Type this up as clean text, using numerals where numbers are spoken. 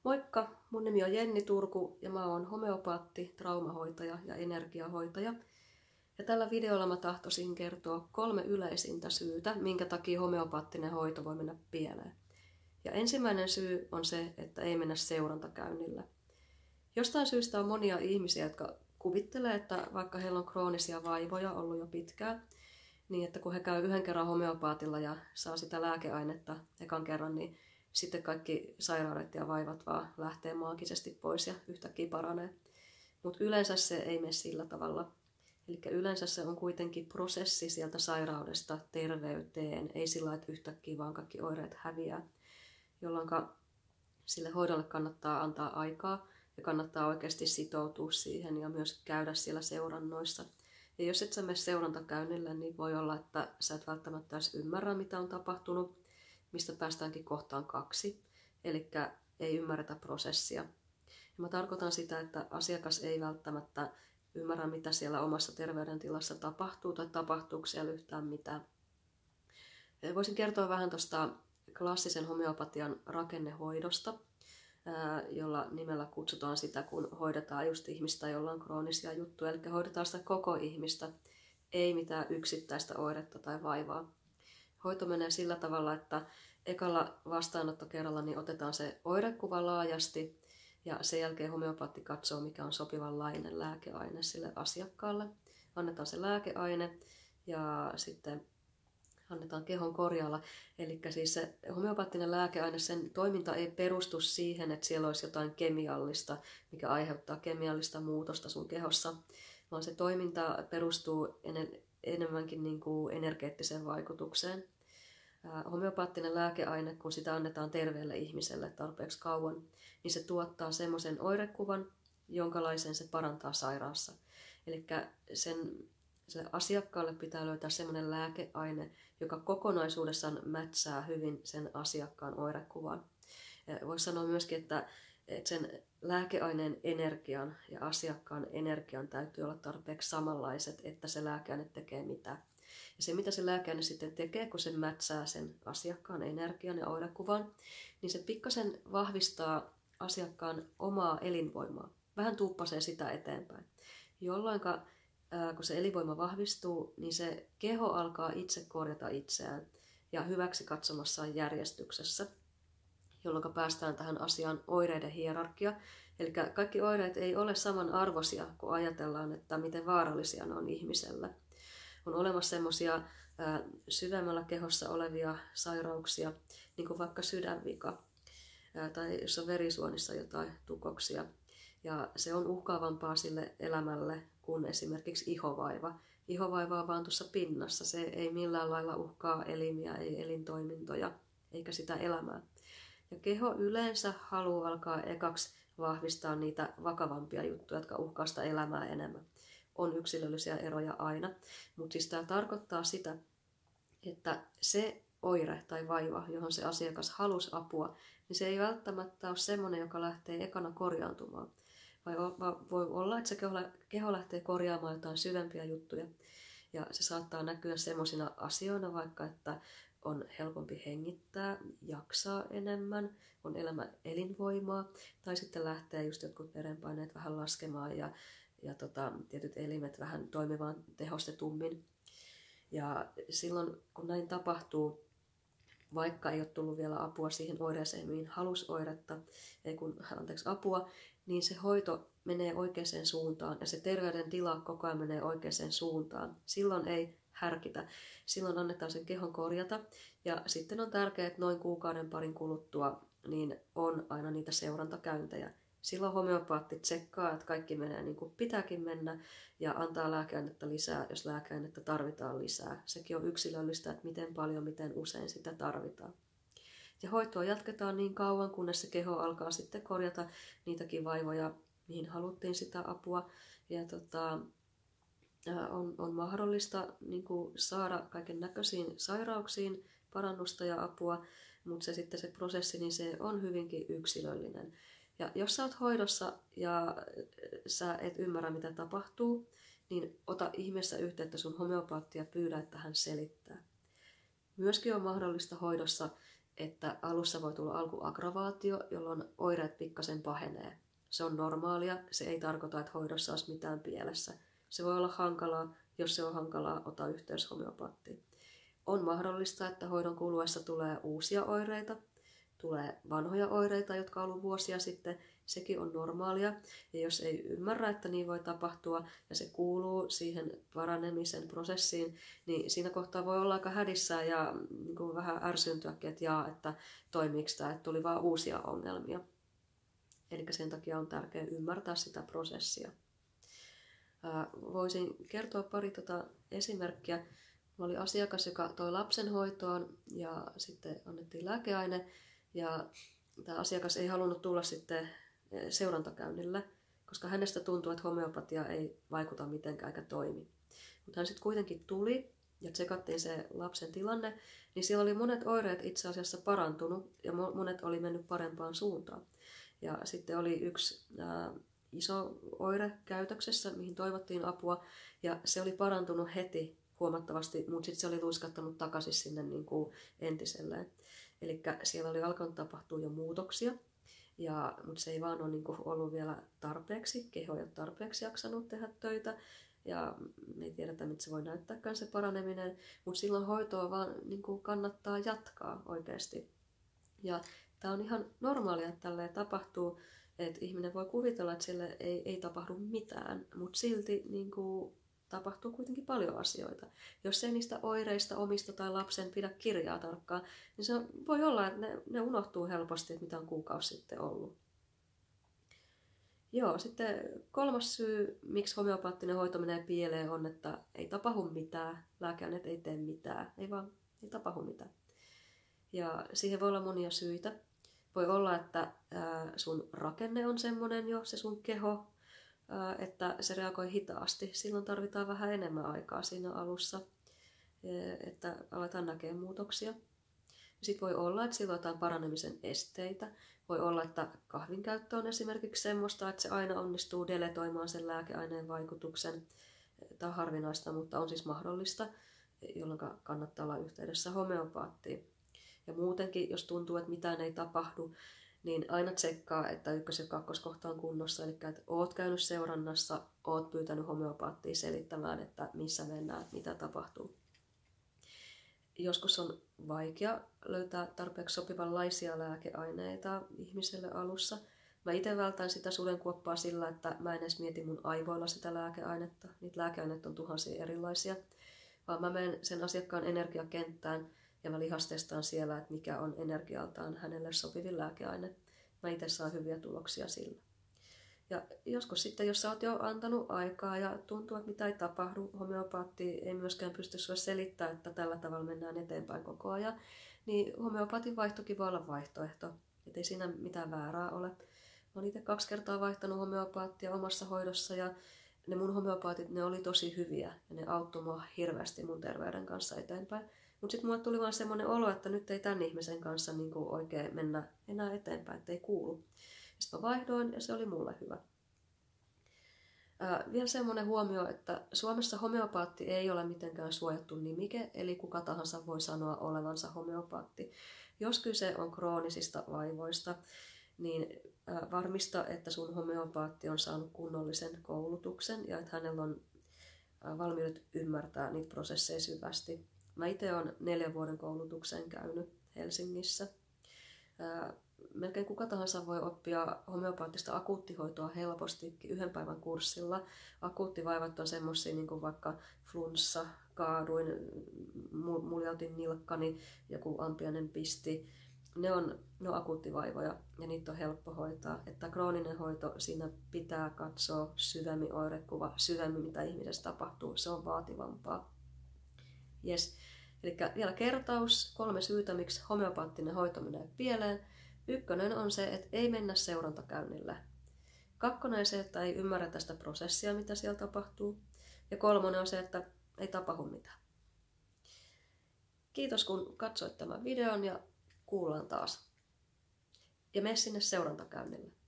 Moikka, mun nimi on Jenni Turku ja mä oon homeopaatti, traumahoitaja ja energiahoitaja. Ja tällä videolla mä tahtoisin kertoa 3 yleisintä syytä, minkä takia homeopaattinen hoito voi mennä pieleen. Ja ensimmäinen syy on se, että ei mennä seurantakäynnillä. Jostain syystä on monia ihmisiä, jotka kuvittelee, että vaikka heillä on kroonisia vaivoja ollut jo pitkään, niin että kun he käy yhden kerran homeopaatilla ja saa sitä lääkeainetta ekan kerran, niin sitten kaikki sairaudet ja vaivat vaan lähtee maagisesti pois ja yhtäkkiä paranee. Mutta yleensä se ei mene sillä tavalla. Eli yleensä se on kuitenkin prosessi sieltä sairaudesta terveyteen, ei sillä että yhtäkkiä vaan kaikki oireet häviää, jolloin sille hoidolle kannattaa antaa aikaa ja kannattaa oikeasti sitoutua siihen ja myös käydä siellä seurannoissa. Ja jos et sä mene seurantakäynnille, niin voi olla, että sä et välttämättä edes ymmärrä, mitä on tapahtunut, mistä päästäänkin kohtaan 2, eli ei ymmärretä prosessia. Ja mä tarkoitan sitä, että asiakas ei välttämättä ymmärrä, mitä siellä omassa terveydentilassa tapahtuu tai tapahtuuko siellä yhtään mitään. Voisin kertoa vähän tuosta klassisen homeopatian rakennehoidosta, jolla nimellä kutsutaan sitä, kun hoidetaan just ihmistä, jolla on kroonisia juttuja. Eli hoidetaan sitä koko ihmistä, ei mitään yksittäistä oiretta tai vaivaa. Hoito menee sillä tavalla, että ekalla vastaanottokerralla niin otetaan se oirekuva laajasti ja sen jälkeen homeopaatti katsoo, mikä on sopivanlainen lääkeaine sille asiakkaalle. Annetaan se lääkeaine ja sitten annetaan kehon korjaalla. Eli siis se homeopaattinen lääkeaine, sen toiminta ei perustu siihen, että siellä olisi jotain kemiallista, mikä aiheuttaa kemiallista muutosta sun kehossa, vaan se toiminta perustuu enemmänkin niin kuin energeettiseen vaikutukseen. Homeopaattinen lääkeaine, kun sitä annetaan terveelle ihmiselle tarpeeksi kauan, niin se tuottaa semmoisen oirekuvan, jonkalaisen se parantaa sairaassa. Eli sille asiakkaalle pitää löytää semmoinen lääkeaine, joka kokonaisuudessaan mätsää hyvin sen asiakkaan oirekuvan. Voisi sanoa myöskin, että sen lääkeaineen energian ja asiakkaan energian täytyy olla tarpeeksi samanlaiset, että se lääkeaine tekee mitään. Ja se, mitä se lääkeaine sitten tekee, kun se mätsää sen asiakkaan energian ja oirekuvan, niin se pikkasen vahvistaa asiakkaan omaa elinvoimaa. Vähän tuuppasee sitä eteenpäin. Jolloin kun se elinvoima vahvistuu, niin se keho alkaa itse korjata itseään ja hyväksi katsomassaan järjestyksessä, jolloin päästään tähän asian oireiden hierarkia. Eli kaikki oireet ei ole samanarvoisia, kun ajatellaan, että miten vaarallisia ne on ihmiselle. On olemassa semmoisia syvemmällä kehossa olevia sairauksia, niin kuin vaikka sydänvika, tai jos on verisuonissa jotain tukoksia. Ja se on uhkaavampaa sille elämälle kuin esimerkiksi ihovaiva. Ihovaiva on vaan tuossa pinnassa. Se ei millään lailla uhkaa elimiä, ei elintoimintoja, eikä sitä elämää. Ja keho yleensä haluaa alkaa ekaksi vahvistaa niitä vakavampia juttuja, jotka uhkaa sitä elämää enemmän. On yksilöllisiä eroja aina, mutta siis tämä tarkoittaa sitä, että se oire tai vaiva, johon se asiakas halusi apua, niin se ei välttämättä ole semmoinen, joka lähtee ekana korjaantumaan. Vai voi olla, että se keho lähtee korjaamaan jotain syvempiä juttuja. Ja se saattaa näkyä semmoisina asioina vaikka, että on helpompi hengittää, jaksaa enemmän, on elinvoimaa, tai sitten lähtee just jotkut verenpaineet vähän laskemaan ja tietyt elimet vähän toimimaan tehostetummin. Ja silloin, kun näin tapahtuu, vaikka ei ole tullut vielä apua siihen oireeseen, mihin halusi apua, niin se hoito menee oikeaan suuntaan ja se terveydentila koko ajan menee oikeaan suuntaan. Silloin ei härkitä. Silloin annetaan sen kehon korjata ja sitten on tärkeää, että noin kuukauden parin kuluttua niin on aina niitä seurantakäyntejä. Silloin homeopaatti tsekkaa, että kaikki menee niin kuin pitääkin mennä ja antaa lääkeainetta lisää, jos lääkeainetta tarvitaan lisää. Sekin on yksilöllistä, että miten paljon, miten usein sitä tarvitaan. Ja hoitoa jatketaan niin kauan, kunnes se keho alkaa sitten korjata niitäkin vaivoja, mihin haluttiin sitä apua. Ja on mahdollista niin kuin saada kaiken näköisiin sairauksiin parannusta ja apua, mutta se prosessi niin se on hyvinkin yksilöllinen. Ja jos sä oot hoidossa ja sä et ymmärrä, mitä tapahtuu, niin ota ihmeessä yhteyttä sun homeopaattia ja pyydä, että hän selittää. Myöskin on mahdollista hoidossa, että alussa voi tulla alkuaggravaatio, jolloin oireet pikkasen pahenee. Se on normaalia, se ei tarkoita, että hoidossa olisi mitään pielessä. Se voi olla hankalaa, jos se on hankalaa, ota yhteys homeopaattiin. On mahdollista, että hoidon kuluessa tulee uusia oireita, tulee vanhoja oireita, jotka on ollut vuosia sitten, sekin on normaalia. Ja jos ei ymmärrä, että niin voi tapahtua ja se kuuluu siihen paranemisen prosessiin, niin siinä kohtaa voi olla aika hädissään ja niin kuin vähän ärsyntyäkin, että toimiiko tämä, että tuli vaan uusia ongelmia. Eli sen takia on tärkeää ymmärtää sitä prosessia. Voisin kertoa pari esimerkkiä. Minulla oli asiakas, joka toi lapsen hoitoon ja sitten annettiin lääkeaine. Ja tämä asiakas ei halunnut tulla sitten seurantakäynnille, koska hänestä tuntui, että homeopatia ei vaikuta mitenkään eikä toimi. Mutta hän sitten kuitenkin tuli ja tsekattiin se lapsen tilanne, niin siellä oli monet oireet itse asiassa parantunut ja monet oli mennyt parempaan suuntaan. Ja sitten oli yksi iso oire käytöksessä, mihin toivottiin apua, ja se oli parantunut heti huomattavasti, mutta sitten se oli luiskattanut takaisin sinne niin kuin entiselleen. Eli siellä oli alkanut tapahtua jo muutoksia, mutta se ei vaan ole niin kuin ollut vielä tarpeeksi, keho ei ole tarpeeksi jaksanut tehdä töitä, ja me ei tiedetä, mitä se voi näyttääkään se paraneminen, mutta silloin hoitoa vaan niin kuin kannattaa jatkaa oikeasti. Ja tämä on ihan normaalia, että tälleen tapahtuu, että ihminen voi kuvitella, että sille ei tapahdu mitään, mutta silti niin kuin, tapahtuu kuitenkin paljon asioita. Jos ei niistä oireista omista tai lapsen pidä kirjaa tarkkaan, niin se voi olla, että ne unohtuu helposti, että mitä on kuukausi sitten ollut. Joo, sitten kolmas syy, miksi homeopaattinen hoito menee pieleen, on, että ei tapahdu mitään, lääkeaineet ei tee mitään, ei tapahdu mitään. Ja siihen voi olla monia syitä. Voi olla, että sun rakenne on semmoinen jo, se sun keho, että se reagoi hitaasti. Silloin tarvitaan vähän enemmän aikaa siinä alussa, että aletaan näkemään muutoksia. Sitten voi olla, että sillä on jotain paranemisen esteitä. Voi olla, että kahvin käyttö on esimerkiksi semmoista, että se aina onnistuu deletoimaan sen lääkeaineen vaikutuksen. Tämä on harvinaista, mutta on siis mahdollista, jolloin kannattaa olla yhteydessä homeopaattiin. Ja muutenkin, jos tuntuu, että mitään ei tapahdu, niin aina tsekkaa, että ykkös- ja kakkoskohta on kunnossa. Eli että oot käynyt seurannassa, oot pyytänyt homeopaattia selittämään, että missä mennään, mitä tapahtuu. Joskus on vaikea löytää tarpeeksi sopivanlaisia lääkeaineita ihmiselle alussa. Mä itse vältän sitä sudenkuoppaa sillä, että mä en edes mieti mun aivoilla sitä lääkeainetta. Niitä lääkeaineita on tuhansia erilaisia. Vaan mä menen sen asiakkaan energiakenttään ja mä lihastestaan siellä, että mikä on energialtaan hänelle sopivin lääkeaine. Mä itse saan hyviä tuloksia sillä. Ja joskus sitten, jos sä oot jo antanut aikaa ja tuntuu, että mitä ei tapahdu, homeopaatti ei myöskään pysty sulle selittämään, että tällä tavalla mennään eteenpäin koko ajan, niin homeopaatin vaihtokin voi olla vaihtoehto. Et ei siinä mitään väärää ole. Mä oon itse 2 kertaa vaihtanut homeopaattia omassa hoidossa ja ne mun homeopaatit, ne oli tosi hyviä ja ne auttoi mua hirveästi mun terveyden kanssa eteenpäin. Mutta sitten mulle tuli vaan semmoinen olo, että nyt ei tämän ihmisen kanssa niinku oikein mennä enää eteenpäin, ettei kuulu. Sitten mä vaihdoin ja se oli mulle hyvä. Vielä semmoinen huomio, että Suomessa homeopaatti ei ole mitenkään suojattu nimike, eli kuka tahansa voi sanoa olevansa homeopaatti. Jos kyse on kroonisista vaivoista, niin varmista, että sun homeopaatti on saanut kunnollisen koulutuksen ja että hänellä on valmiudet ymmärtää niitä prosesseja syvästi. Mä itse olen 4 vuoden koulutuksen käynyt Helsingissä. Melkein kuka tahansa voi oppia homeopaattista akuuttihoitoa helposti 1 päivän kurssilla. Akuuttivaivat on semmoisia niin kuin vaikka flunssa, kaaduin, muljautin nilkkani, joku ampiainen pisti. Ne on akuuttivaivoja ja niitä on helppo hoitaa. Että krooninen hoito, siinä pitää katsoa syvemmin oirekuva, syvemmin mitä ihmisessä tapahtuu. Se on vaativampaa. Yes. Eli vielä kertaus, 3 syytä, miksi homeopaattinen hoito menee pieleen. 1 on se, että ei mennä seurantakäynnille. 2 on se, että ei ymmärrä sitä prosessia, mitä siellä tapahtuu. Ja 3 on se, että ei tapahdu mitään. Kiitos kun katsoit tämän videon ja kuullaan taas. Ja mene sinne seurantakäynnille.